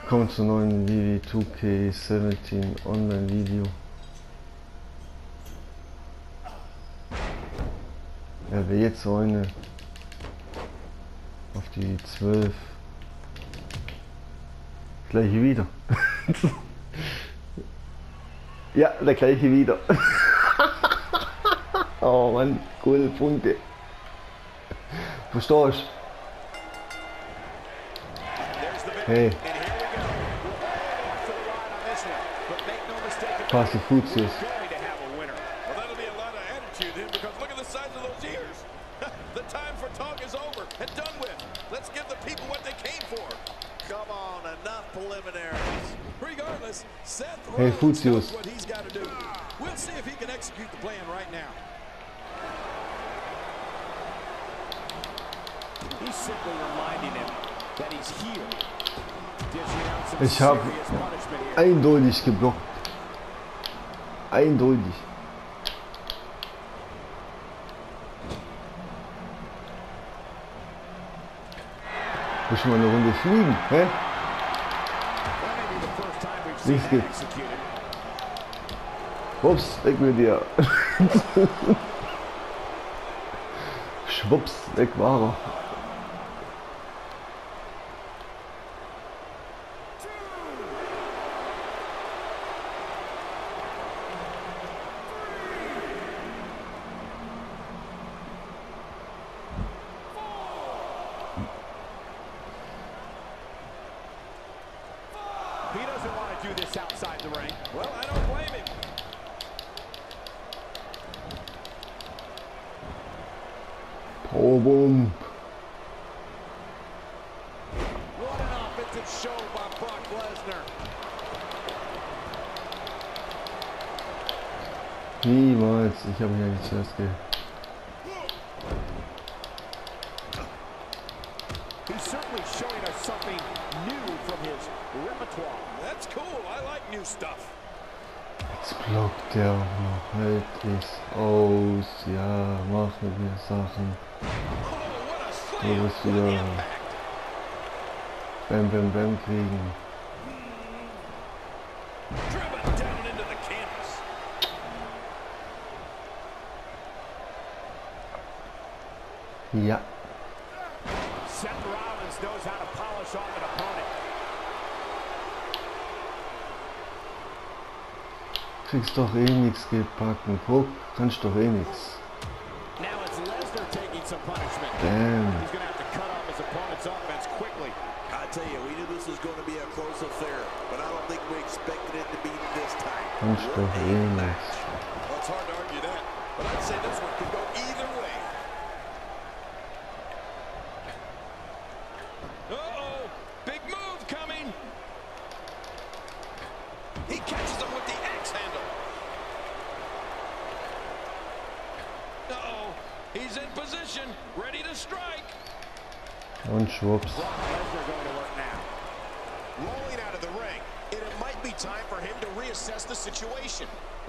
Kommen zu neuen WWE 2K17 Online-Video. Er will jetzt so eine auf die 12. Gleiche wieder. Ja, der gleiche wieder. Oh Mann, coole Punkte. Verstehst du? Hey. Pass the Fuzius. Hey Fuzius. We'll see if he can execute the plan right now. He's simply reminding him that he's here. Ich habe eindeutig geblockt. Eindeutig. Muss ich mal eine Runde fliegen, hä? Nichts geht. Ups, weg mit dir. Schwupps, weg war er. He doesn't want to do this outside the ring. Well, I don't blame him. Powerbomb. What an offensive show by Brock Lesnar. Niemals. Ich habe hier nicht zuerst ge. He's certainly showing us something new from his repertoire. That's cool. I like new stuff. Jetzt blockt der auch noch. Halt es aus. Ja, machen wir Sachen. So wirst du wieder Bam Bam Bam kriegen. Ja. Seth Rollins knows how to polish off an opponent. Kriegst doch eh nichts gebacken. Guck, kannst doch eh nichts. Now it's Lesnar taking some punishment. Damn. He's going to have to cut off his opponent's offense quickly. I tell you, we knew this was going to be a close affair, but I don't think we expected it to be this time. Kannst doch eh nichts. Well, it's hard to argue that, but I'd say this one could go either way. Uh-oh, big move coming. He catches him with the axe handle. Uh-oh, he's in position, ready to strike. Und schwupps. Brock Lesnar going to work now. Rolling out of the ring, and it might be time for him to reassess the situation.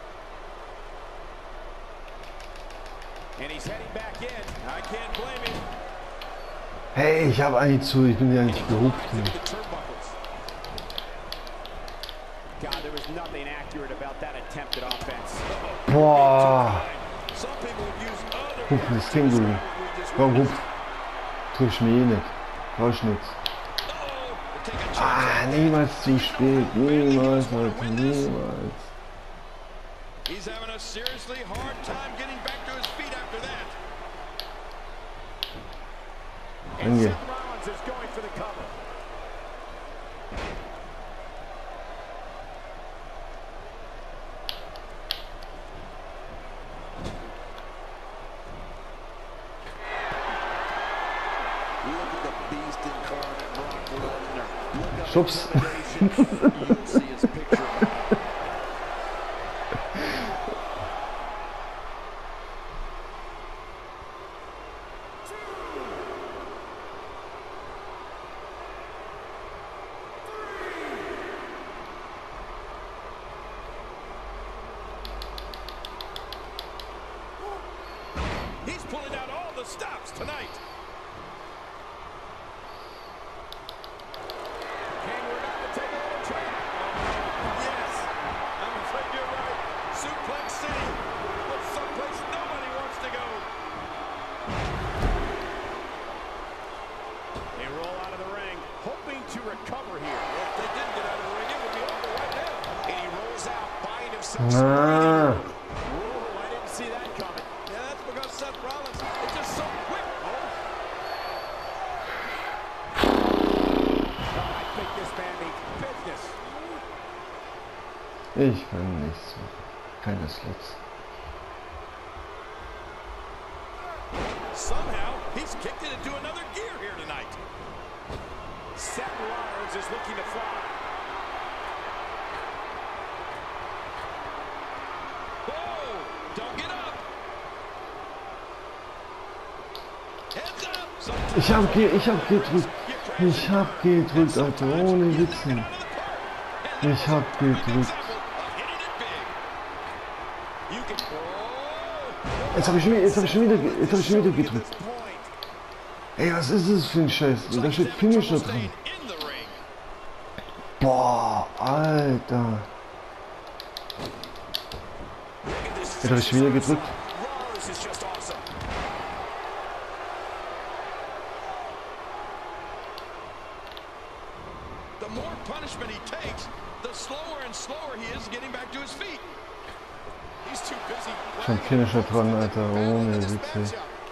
And he's heading back in. I can't blame him. Hey, ich habe eigentlich zu, ich bin ja nicht gehupft. God, there was nothing accurate about that attempted offense. Boah. Some people would use other Hupfen ist Känguru. Komm, hupf. Triffst mich eh nicht. Brauchst nichts. Ah, niemals zu spät. Niemals, Leute, niemals. He's having a seriously hard time getting back to his feet after that. And Danke. Seth Rollins is going for the cover. Look at the beast incarnate, Brock Lesnar. Look up Schubs. you'll see his picture. He's pulling out all the stops tonight. King, we're about to take recover here. If they didn't get out of the ring, it would be over right now. And he rolls out, buying himself some Ah. breathing room. Whoa, I didn't see that coming. Yeah, that's because Seth Rollins is just so quick. I think this man needs business. Ich kann nichts machen. Keine Slots. Somehow, he's kicked it into another gear here tonight. Seth Rollins is looking to fly. Whoa! Don't get up. Heads up. Ich hab gedrückt. Ich hab gedrückt, Alter. Ohne Witzen. Ich hab gedrückt. Jetzt hab ich schon wieder gedrückt. Ey, was ist das für ein Scheiß? Da steht Finisher dran. Boah, Alter. Jetzt hab ich wieder gedrückt. The more punishment he takes, the slower and slower he is getting back to his feet. He's too busy. Schon Finisher dran, Alter. Ohne Witze.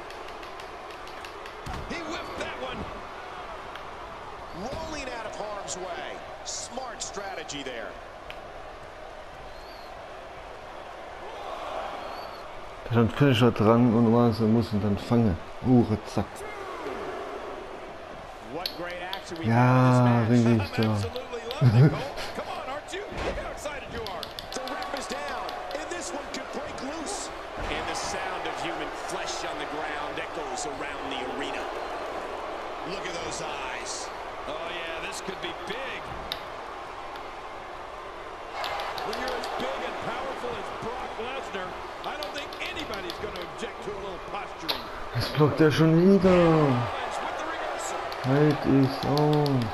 He whipped that one. Rolling out of harm's way. Smart strategy there. Schon Finisher dran und was, er muss ihn dann fangen. Zack. What great action we Ja, have in this match. Richter. I'm absolutely loving it, Cole. Come on, aren't you? Look how excited you are. The ref is down, and this one could break loose. And the sound of human flesh on the ground echoes around the arena. Look at those eyes. Oh, yeah, this could be big. When you're as big and powerful as Brock Lesnar, I don't think anybody's going to object to a little posturing. Jetzt blockt er schon wieder. Rollins with the reversal. Halt ich's aus.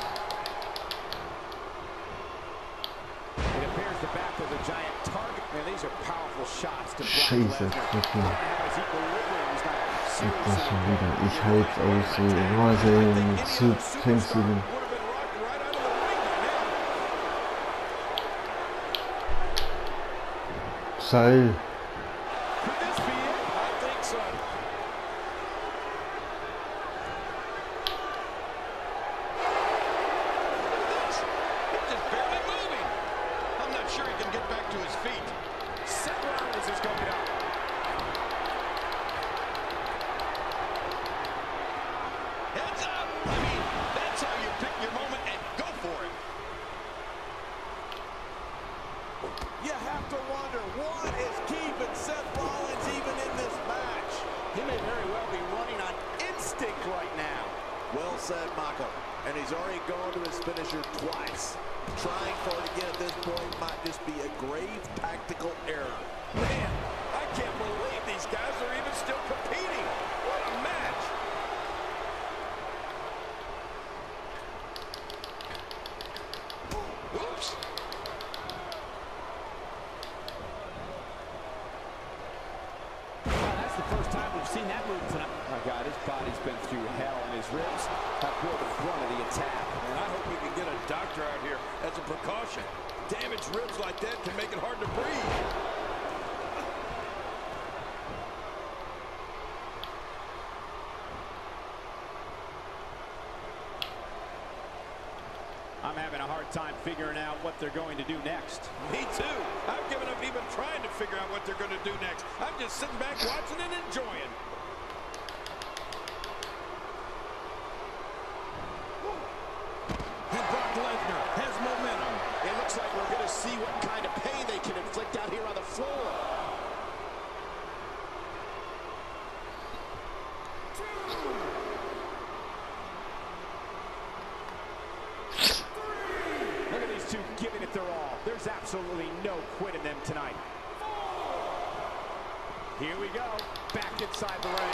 It appears the back of the giant target. Man, these are powerful shots to Brock Scheiße, Lesnar. wirklich. His equilibrium is not Blockt er seriously schon wieder. Ich halt's aus. Warte, kennst du den? would have been rocked right out of the ring by now. Seil. Could this be it? I think so. He's just barely moving. I'm not sure he can get back to his feet. Seth Rollins is going up. Heads up. I mean, that's how you pick your moment and go for it. You have to wonder what is keeping Seth Rollins even in this match. He may very well be running on instinct right now. Well said, Mako. And he's already gone to his finisher twice. Trying for it again at this point might just be a grave tactical error. Man, I can't believe these guys are even still competing. What a match. Oops. That's the first time we've seen that move tonight. My God, his body's been through hell, and his ribs have bore the brunt of the attack. And I hope we can get a doctor out here as a precaution. Damaged ribs like that can make it hard to breathe. I'm having a hard time figuring out what they're going to do next. Me too. I've given up even trying to figure out what they're going to do next. I'm just sitting back watching and enjoying. And Brock Lesnar has momentum. It looks like we're going to see what kind of pain they can inflict out here on the floor. Look at these two giving it their all. There's absolutely no quit in them tonight. Here we go. Back inside the ring.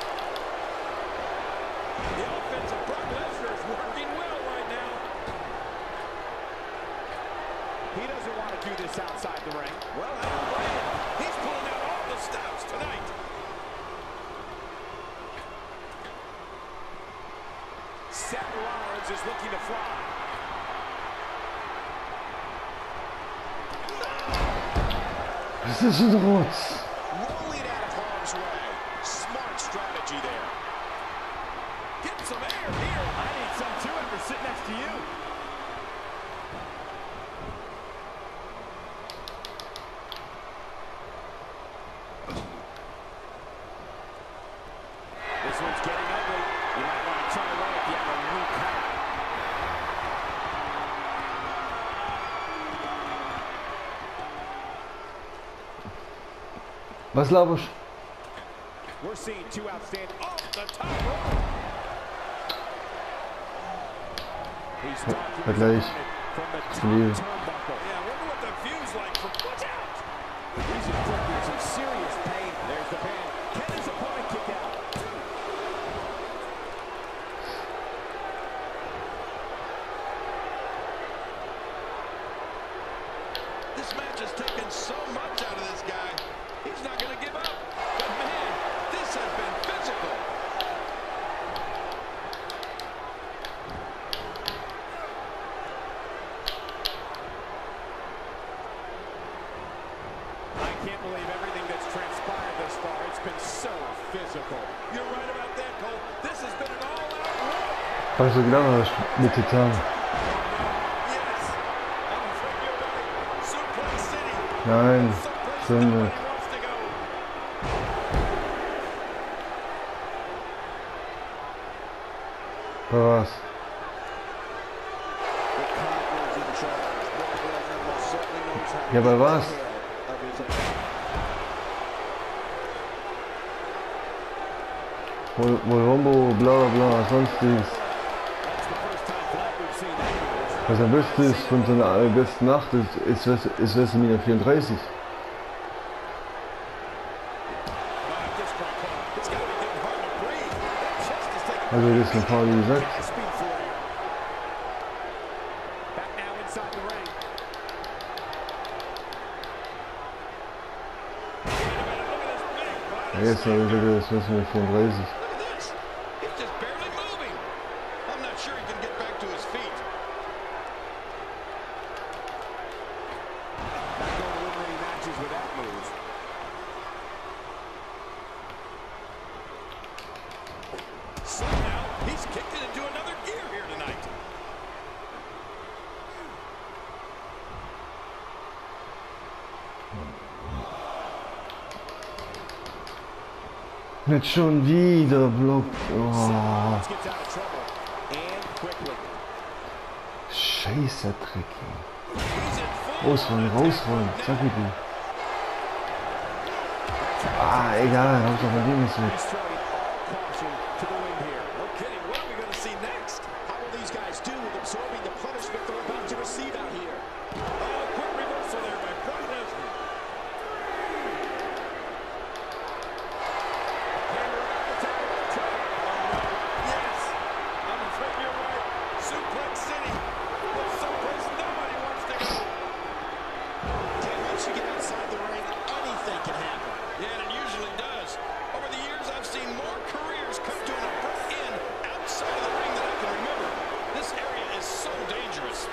The offense of Brock Lesnar is working well right now. He doesn't want to do this outside the ring. Well, I don't blame him. He's pulling out all the stops tonight. Seth Rollins is looking to fly. Was ist denn rot? Rolling out of harm's way. Smart strategy there. Get some air here. I need some too after sitting next to you. This one's getting ugly. You might want to turn away if you have a weak hat. Was laberst? We're seeing two outstanding off the top rope. He's talking Vergleich. from the top Spiel. turnbuckle. Yeah, I wonder what the view's like from watch out. He's inflicting some serious pain. There's the pin. Can his opponent kick out? This match has taken so much out of this guy. He's not going to give up. But man, this has been physical. I can't believe everything that's transpired thus far. It's been so physical. You're right about that, Cole. This has been an all-out war. Hast du gedacht, was mit Titan? Yes. I'm afraid you're right. Suplex City. Nein, Someplace schön nobody nicht. wants to go. Bei was? The Conqueror's in charge. Brock Lesnar most certainly knows how to Ja, bei take was? care of his opponent. Rombo, bla bla, sonstiges. That's the first time tonight we've seen that. Was am besten ist von seiner besten Nacht ist WrestleMania 34. At this point, Cole, it's got to be getting hard to breathe. That chest is taking Also das ist ein paar, wie gesagt. gasping for air. Back now inside the ring. Wait a minute, look at this big body. Ja, jetzt habe ich wieder das WrestleMania 34. Look at this. He's just barely moving. I'm not sure he can get back to his feet. Not going to win many matches with that move. Somehow, he's kicked it into another gear here tonight. Nicht schon wieder blockt. Oh, Let's get out of trouble. And quickly. scheiße Trick. He's in full Rausrollen, rausrollen. Sag ich dir. Ah, egal, Hauptsache Ding ist weg. He's throwing all caution to the wind here. No kidding. What are we going to see next? How will these guys do with absorbing the punishment they're about to receive out here? Oh, quick reversal there by Brock Lesnar. Hammer out the table. Try. Oh, no. Yes. I'm afraid you're right. Suplex City. There's someplace nobody wants to go. Okay, once you get outside the ring, anything can happen. Yeah, and it usually does. Over the years, I've seen more careers come to an abrupt end outside of the ring than I can remember. This area is so dangerous.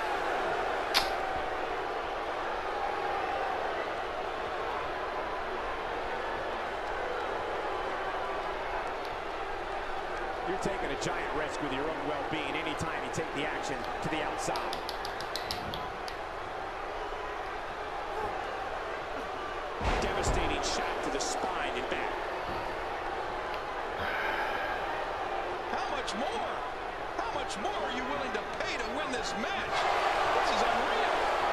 You're taking a giant risk with your own well-being anytime you take the action to the outside. Devastating shot to the spine and back. How much more? How much more are you willing to pay to win this match? This is unreal.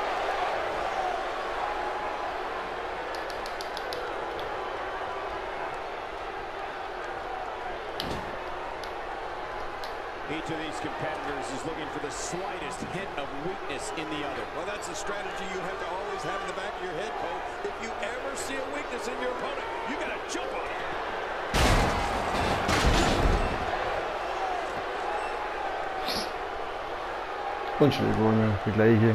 Each of these competitors is looking for the slightest hint of weakness in the other. Well, that's a strategy you have to always have in the back of your head, Cole. If you ever see a weakness in your opponent, you got to jump on it. Und schon gewonnen, die gleiche.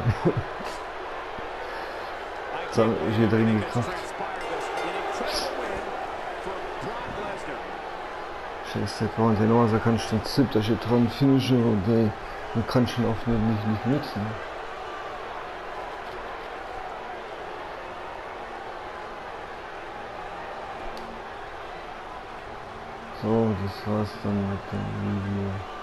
I So, can't ich believe wieder everything that's hingekracht. transpired this. An incredible win for Brock Lesnar. Scheiße, kann man also kannst du den Zipter hier dran finishen und man kann schon oft nicht nutzen. So, das war's dann mit dem Video.